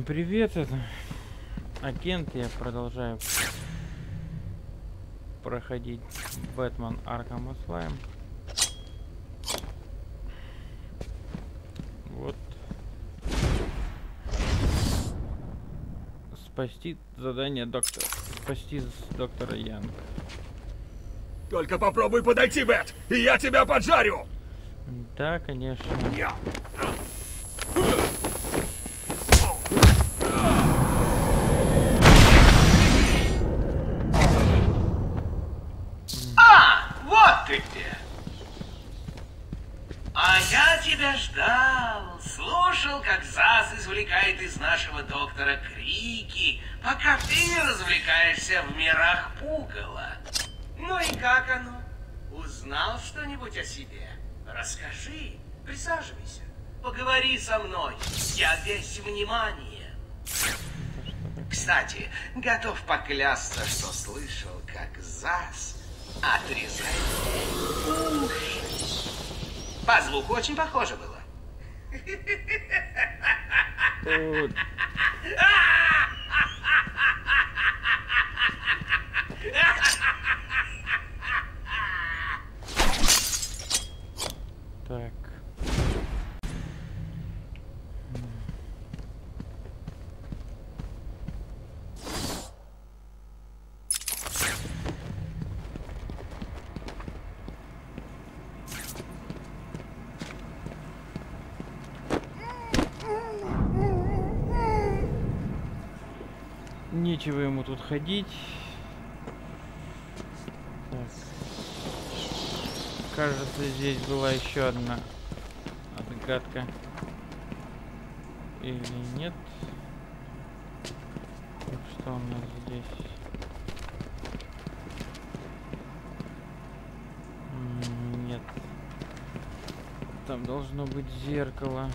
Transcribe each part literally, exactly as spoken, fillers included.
привет, это агент, я продолжаю проходить Бэтмен Arkham Asylum. Вот. Спасти задание доктора. Спасти доктора Янга. Только попробуй подойти, Бэт, и я тебя поджарю! Да, конечно. Я. А, вот ты где! А я тебя ждал, слушал, как Зас извлекает из нашего доктора крики, пока ты развлекаешься в мирах пугала. Ну и как оно? Узнал что-нибудь о себе? Расскажи, присаживайся, поговори со мной, я весь внимание. Кстати, готов поклясться, что слышал, как Зас отрезает уши. По звуку очень похоже было. Тут. Так. Нечего ему тут ходить. Так. Кажется, здесь была еще одна отгадка. Или нет? Так, что у нас здесь? М, Нет. Там должно быть зеркало.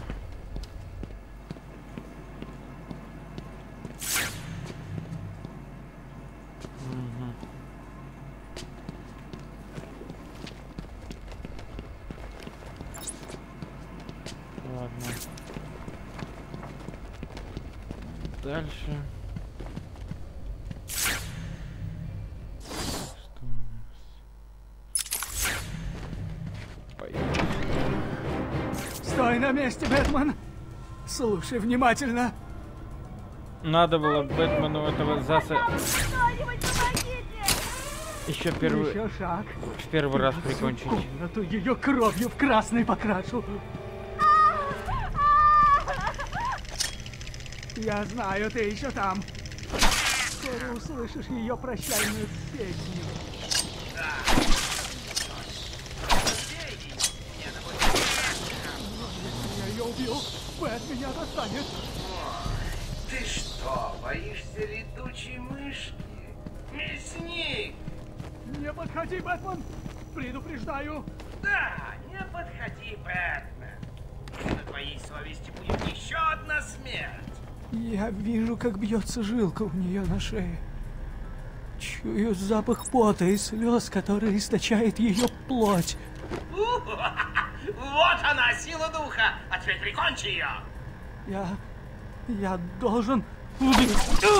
Дальше. Что у нас? Поехали. Стой на месте, Бэтмен! Слушай внимательно. Надо было Бэтмену этого Заса еще первый, Еще шаг. в первый раз прикончить. Комнату ее кровью в красный покрашу. Я знаю, ты еще там. Скоро услышишь ее прощальную песню. Я ее убил. Бэт меня достанет. Ты что, боишься летучей мышки? Мясник! Не подходи, Бэтмен! Предупреждаю! Да, не подходи, Бэтмен. На твоей совести будет еще одна смерть. Я вижу, как бьется жилка у нее на шее. Чую запах пота и слез, который источает ее плоть. Вот она, сила духа! А теперь прикончи ее! Я... я должен убить...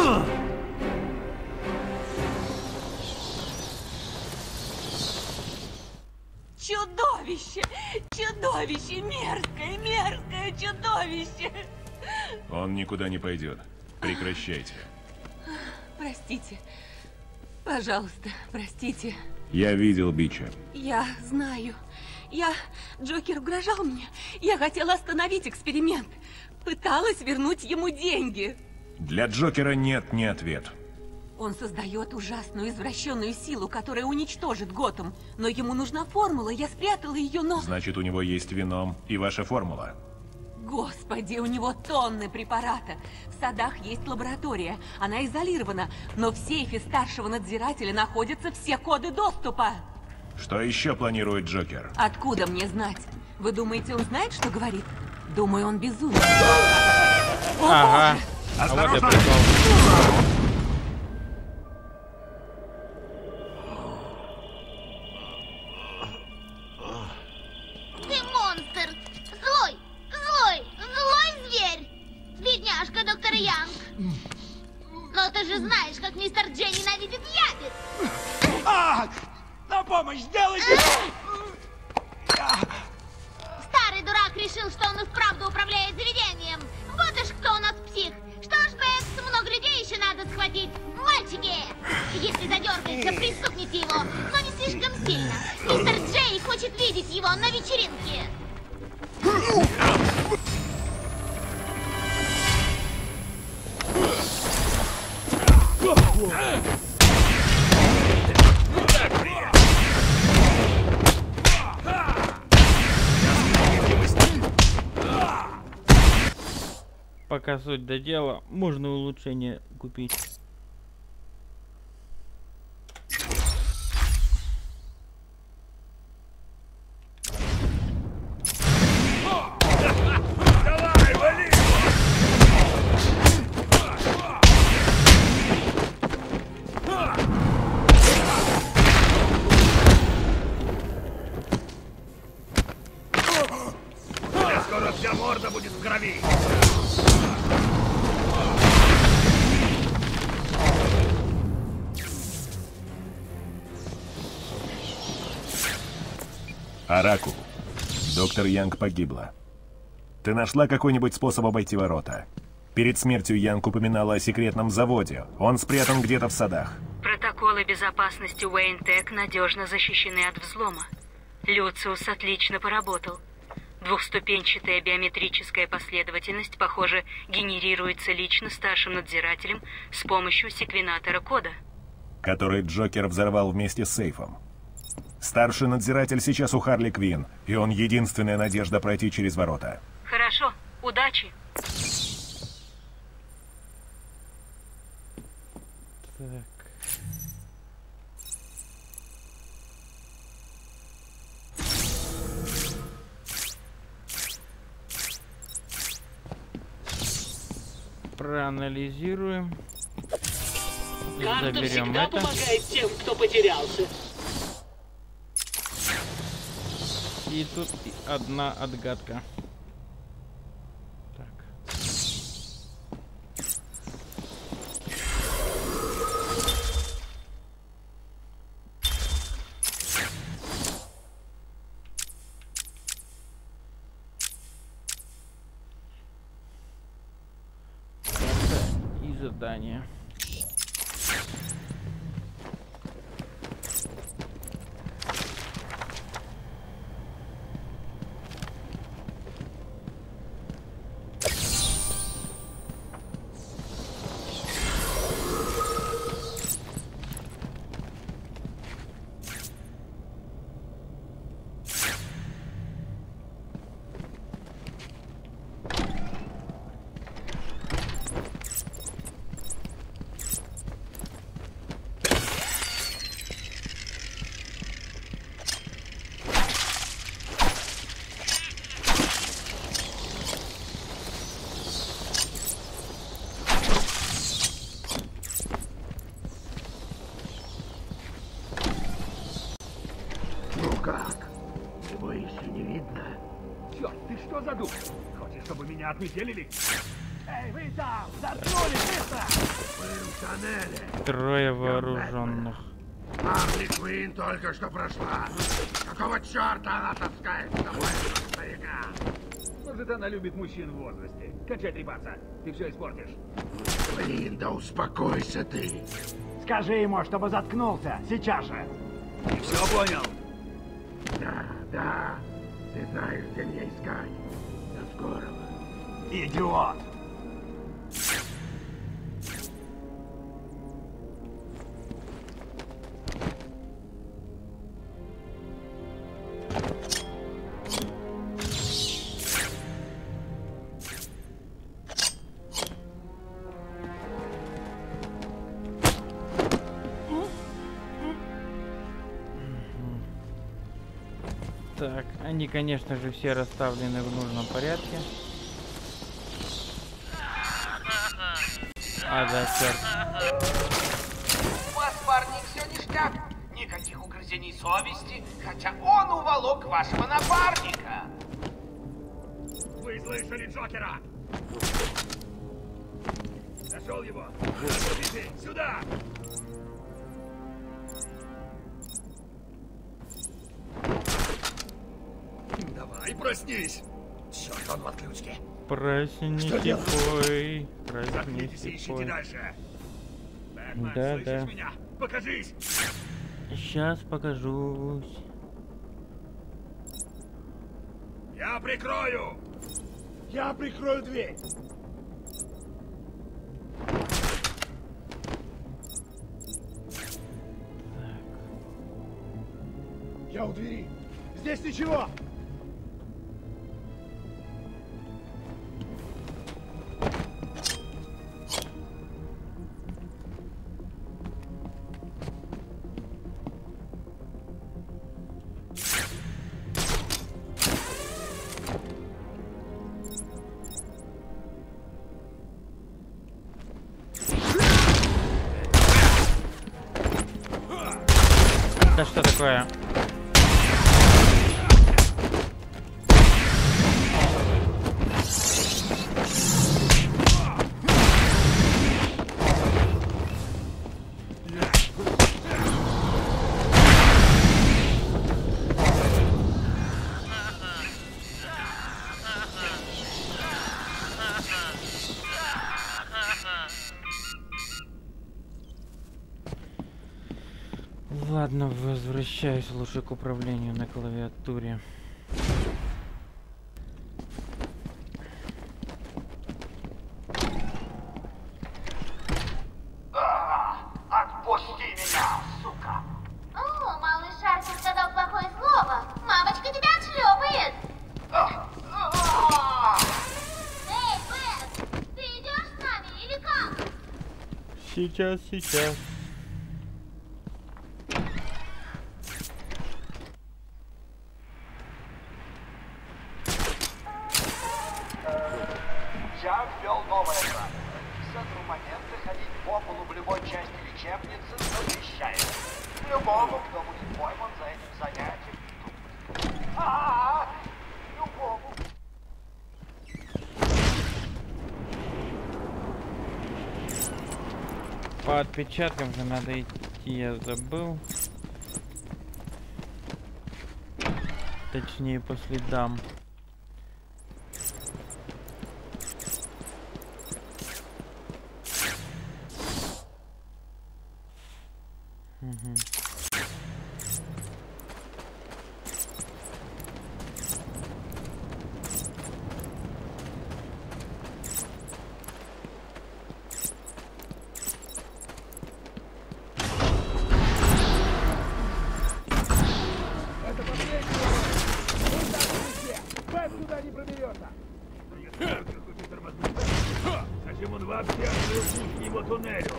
Чудовище! Чудовище! Мерзкое, мерзкое чудовище! Он никуда не пойдет. Прекращайте. Простите. Пожалуйста, простите. Я видел Бича. Я знаю. Я... Джокер угрожал мне. Я хотела остановить эксперимент. Пыталась вернуть ему деньги. Для Джокера нет ни ответ. Он создает ужасную извращенную силу, которая уничтожит Готэм. Но ему нужна формула, я спрятала ее, но... Значит, у него есть вином и ваша формула. Господи, у него тонны препарата. В садах есть лаборатория. Она изолирована. Но в сейфе старшего надзирателя находятся все коды доступа. Что еще планирует Джокер? Откуда мне знать? Вы думаете, он знает, что говорит? Думаю, он безумен. Ага. А вот и прикол. Ты монстр! Злой! Злой! Злой зверь! Бедняжка доктор Янг! помощь! Сделайте! Старый дурак решил, что он и вправду управляет заведением. Вот уж кто у нас псих. Что ж, Бэкс, много людей еще надо схватить. Мальчики, если задергается, пристукните его, но не слишком сильно. Мистер Джей хочет видеть его на вечеринке. Пока суть до дела, можно улучшение купить. Давай, вали! Скоро вся морда будет в крови. Оракул. Доктор Янг погибла. Ты нашла какой-нибудь способ обойти ворота? Перед смертью Янг упоминала о секретном заводе. Он спрятан где-то в садах. Протоколы безопасности Уэйн-Тек надежно защищены от взлома. Люциус отлично поработал. Двухступенчатая биометрическая последовательность, похоже, генерируется лично старшим надзирателем с помощью секвенатора кода. Который Джокер взорвал вместе с сейфом. Старший надзиратель сейчас у Харли Квинн, и он единственная надежда пройти через ворота. Хорошо, удачи. Так. Проанализируем. Карта Заберем всегда это. помогает тем, кто потерялся. И тут одна отгадка. Так. Это и задание. Отметелили? Эй, вы там! Заткнули, быстро! Мы в тоннеле. Трое вооруженных. Харли Квинн только что прошла. Какого черта она таскает с собой старика? Может, она любит мужчин в возрасте. Кончай трепаться. Ты все испортишь. Блин, да успокойся ты. Скажи ему, чтобы заткнулся. Сейчас же. Ты все понял? Да, да. Ты знаешь, где меня искать. До скорого. Идиот! Так, они, конечно же, все расставлены в нужном порядке. А, да, черт. У вас, парни, все ништяк. Никаких угрызений совести, хотя он уволок вашего напарника. Вы слышали Джокера? Нашел его. Бежи, сюда! Проснись! Черт, он в отключке. Проснись, Что делать? ой, Заткнитесь и проснись, ищите ой. дальше. Бэтмен, Да, слышишь да. меня? Покажись! Сейчас покажусь. Я прикрою! Я прикрою дверь! Я у двери! Здесь ничего! Да что такое? Ладно, возвращаюсь лучше к управлению на клавиатуре. Отпусти меня, сука! О, малыш Артик сказал плохое слово. Мамочка тебя отшлепает. Эй, Бэт, ты идешь с нами или как? Сейчас, сейчас. Я ввел новое правило. С этого момента ходить по полу в любой части лечебницы запрещается. Любому, кто будет пойман за этим занятием. А-а-а! Любому. По отпечаткам же надо идти, я забыл. Точнее, по следам. Угу. Это последний! Вот так везде! Бэт туда не проберется! Зачем он вообще открыл путь к его туннелю?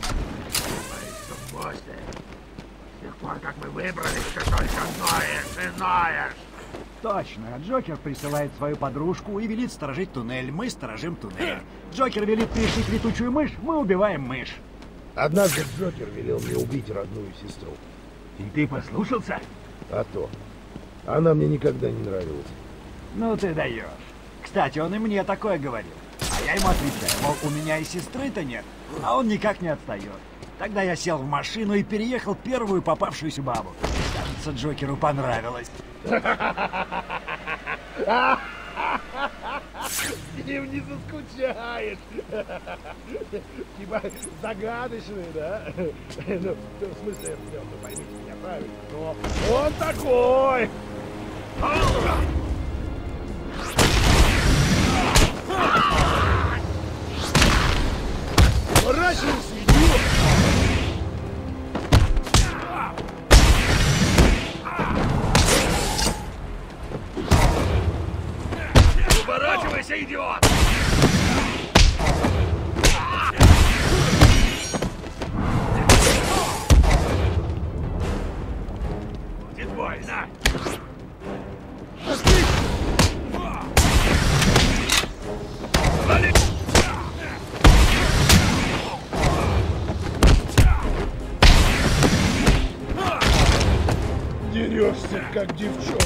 После. С тех пор, как мы выбрались, ты только ноешь и ноешь. Точно. Джокер присылает свою подружку и велит сторожить туннель. Мы сторожим туннель. Джокер велит пришить летучую мышь, мы убиваем мышь. Однажды Джокер велел мне убить родную сестру. И ты послушался? А то. Она мне никогда не нравилась. Ну ты даешь. Кстати, он и мне такое говорил. А я ему отвечаю, мол, у меня и сестры-то нет, а он никак не отстает. Тогда я сел в машину и переехал первую попавшуюся бабу. Кажется, Джокеру понравилось. С ним не заскучаешь. Типа загадочный, да? Ну, в смысле, ну, поймите меня правильно, но он такой! Поворачивайся, идиот! Поворачивайся, идиот! Будет больно! Дерешься, как девчонка.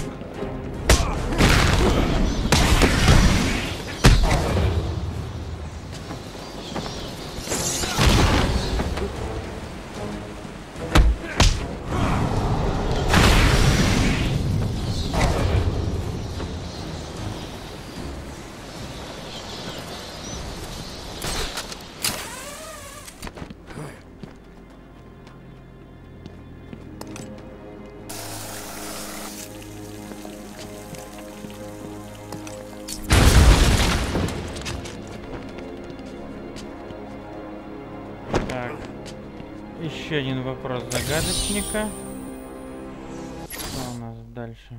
Еще один вопрос загадочника. Что у нас дальше?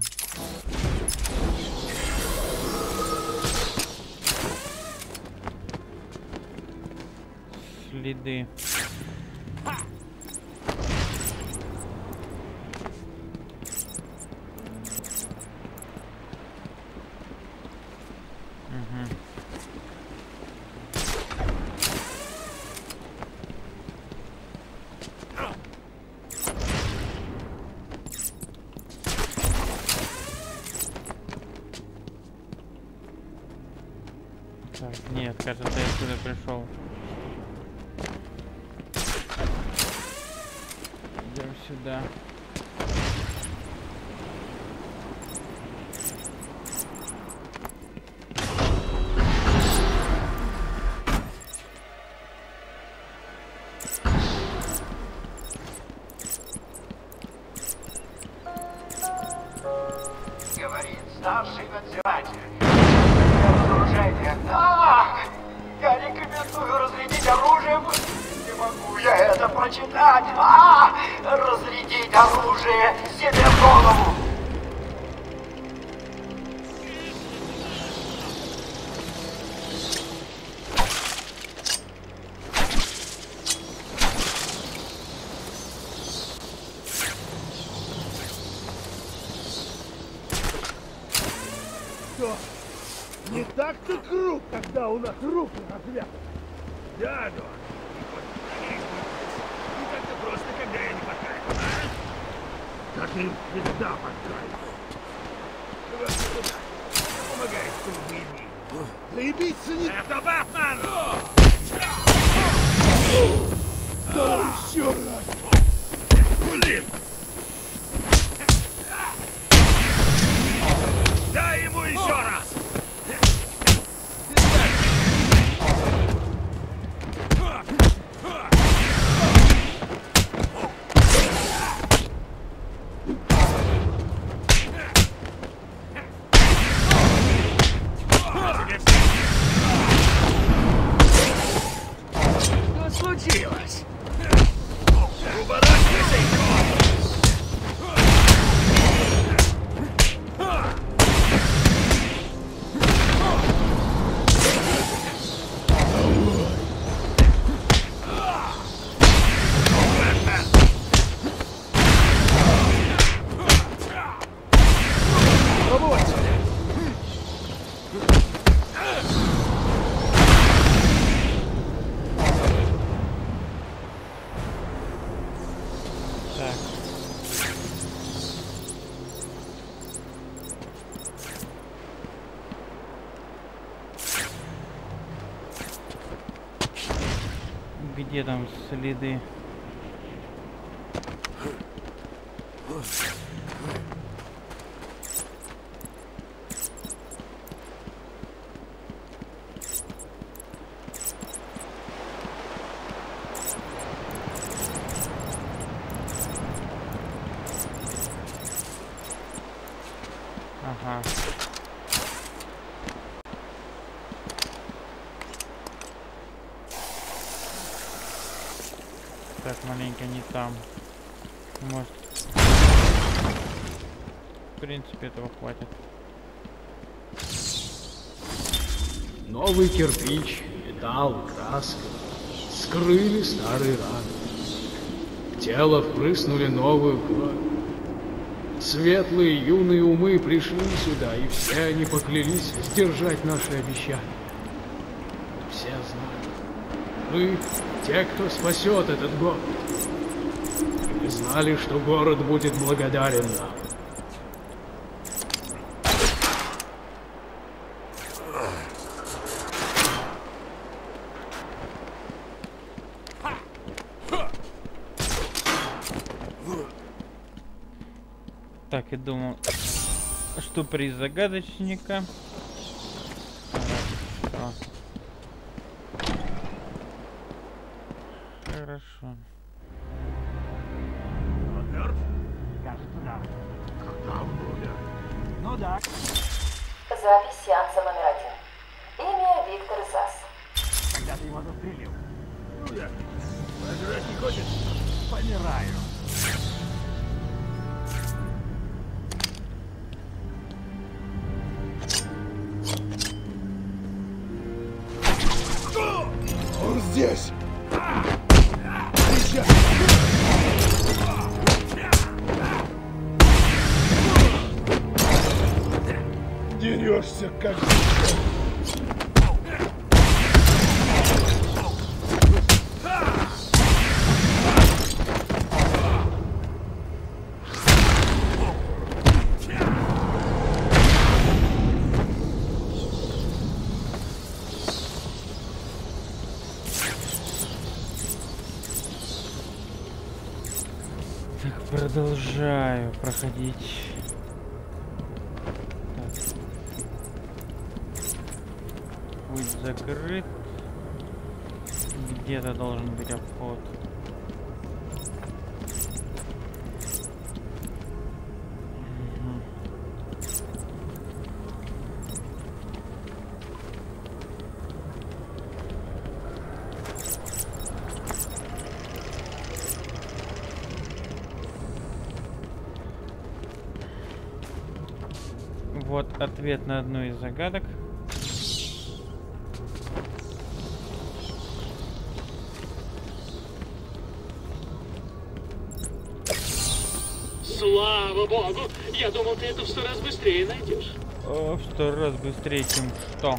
Следы. Так, нет, кажется, я отсюда пришел. Идем сюда. Говорит старший надзиратель. Разоружение. А, я рекомендую разрядить оружием. Не могу я это прочитать. А, разрядить оружие себе в голову. Что? Не так-то круг, когда у нас руки развязаны. Да, Дон. Не так-то просто, когда я не подкайфу, а? Да ты всегда подкайфу. Давай сюда. Помогай, чтобы выйти. Заебись, не... Это Бэтмен! Давай еще раз. Блин! Дай ему еще раз! Что случилось? Уворачивайся, идиот! Где там следы? Ага. Так, маленько не там. Может. В принципе, этого хватит. Новый кирпич, металл, краска скрыли старые раны. В тело впрыснули новую кровь. Светлые юные умы пришли сюда, и все они поклялись сдержать наши обещания. Все знают. Мы те, кто спасет этот город. Мы знали, что город будет благодарен нам. Так, и думал, что приз загадочника. Хорошо. Хорошо. Он мертв? Кажется, да. Когда он умер? Ну да. Запись сеанса номер один. Имя Виктор Зас. Когда ты его застрелил? Ну, я. Пожрать не хочет? помираю. Он здесь! Сейчас! Дерешься, как дичь. Продолжаю проходить. Так. Путь закрыт. Где-то должен быть обход. Вот ответ на одну из загадок. Слава богу! Я думал, ты это в сто раз быстрее найдешь. О, в сто раз быстрее, чем что?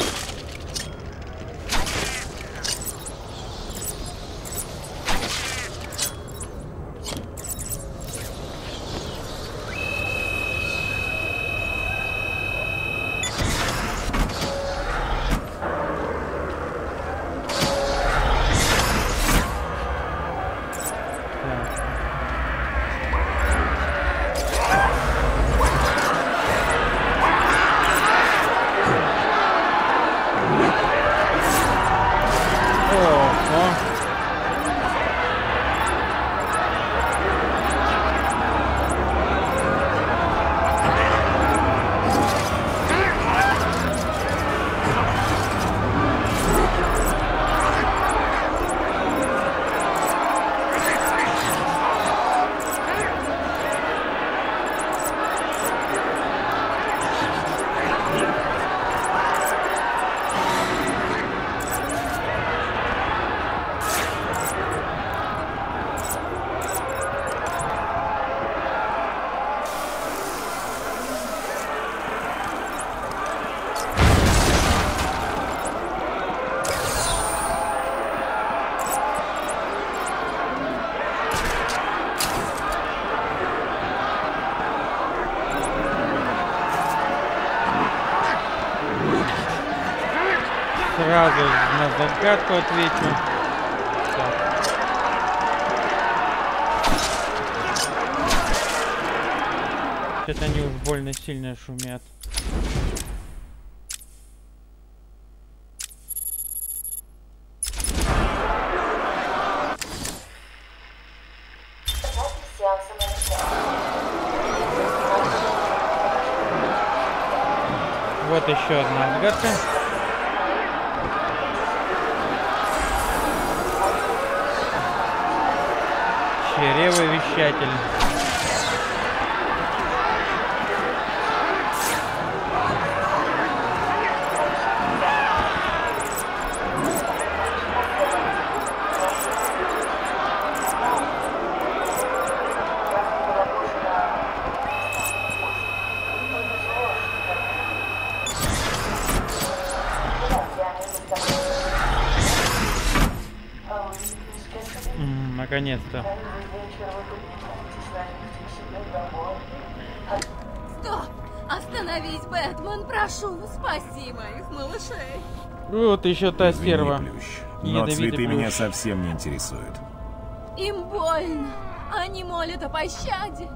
Сразу на загадку отвечу. Так. Это они уж больно сильно шумят. Вот еще одна загадка. Чревовещатель. М, наконец-то. Стоп! Остановись, Бэтмен, прошу, спаси моих малышей. Вот еще та Извини, стерва. Плющ, но цветы меня совсем не интересуют. Им больно. Они молят о пощаде.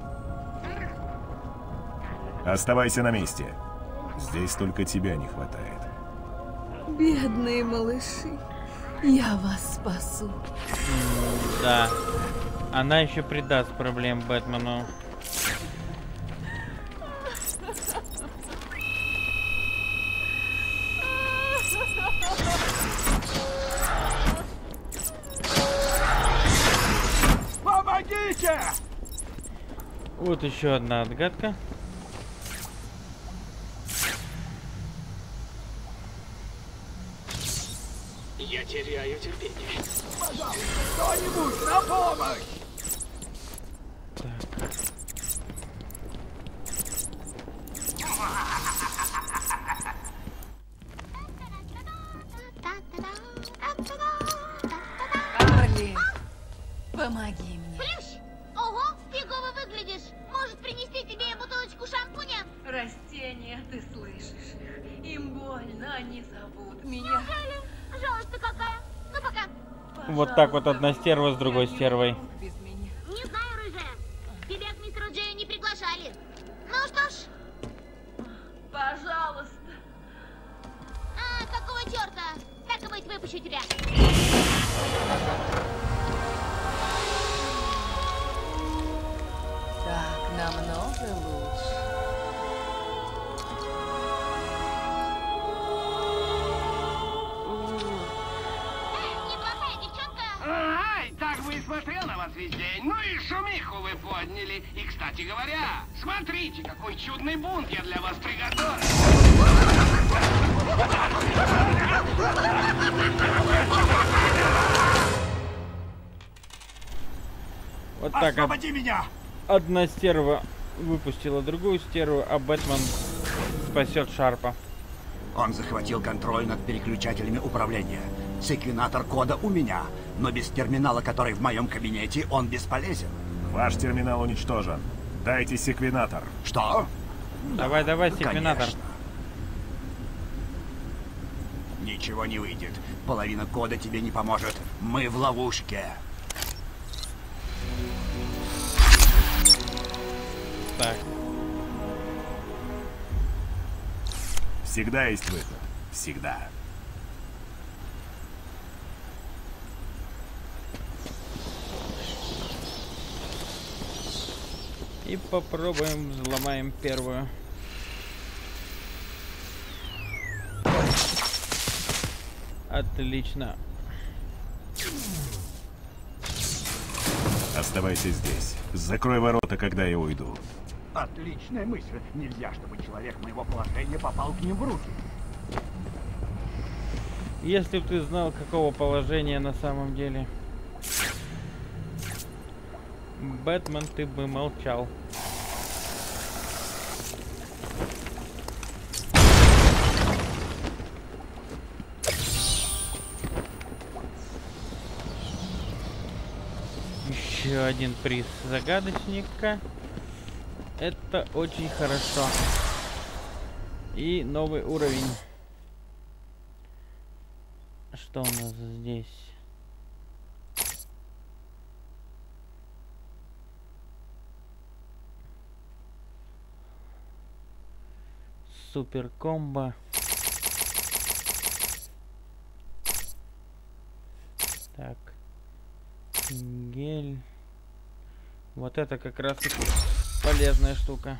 Оставайся на месте. Здесь только тебя не хватает. Бедные малыши. Я вас спасу. М, да. Она еще придаст проблем Бэтмену. Вот еще одна отгадка. Я теряю терпение. Пожалуйста, кто-нибудь на помощь! Так. Карли, помоги мне. Плющ! Ого, фигово выглядишь. Может принести тебе бутылочку шампуня? Растения, ты слышишь их. Им больно, они зовут меня. Неужели? Жалость-то какая. Ну пока. Вот так вот одна стерва с другой стервой. Без меня. Не знаю, рыжая. Тебя к мистеру Джею не приглашали. Ну что ж. Пожалуйста. А, какого черта? Так и быть, выпущу тебя. Так намного лучше. Неплохая девчонка. Ай, так бы и смотрел на вас весь день. Ну и шумиху вы подняли. И, кстати говоря, смотрите, какой чудный бунт я для вас приготовил. Вот так. Освободи меня! Одна стерва выпустила другую стерву, а Бэтмен спасет Шарпа. Он захватил контроль над переключателями управления. Секвенатор кода у меня, но без терминала, который в моем кабинете, он бесполезен. Ваш терминал уничтожен. Дайте секвенатор. Что? Давай, давай, Ну, секвенатор. конечно. Ничего не выйдет. Половина кода тебе не поможет. Мы в ловушке. Так. Всегда есть выход. Всегда. И попробуем взломаем первую. Отлично. Оставайся здесь. Закрой ворота, когда я уйду. Отличная мысль. Нельзя, чтобы человек моего положения попал к ним в руки. Если бы ты знал, какого положения на самом деле. Бэтмен, ты бы молчал. Еще один приз загадочника. Это очень хорошо. И новый уровень. Что у нас здесь? Супер комбо. Так. Гель. Вот это как раз полезная штука.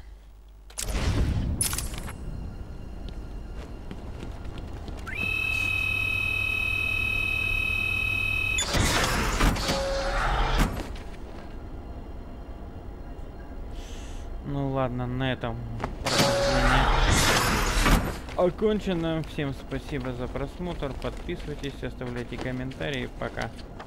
Ну ладно, на этом прохождение окончено. Всем спасибо за просмотр. Подписывайтесь, оставляйте комментарии. Пока.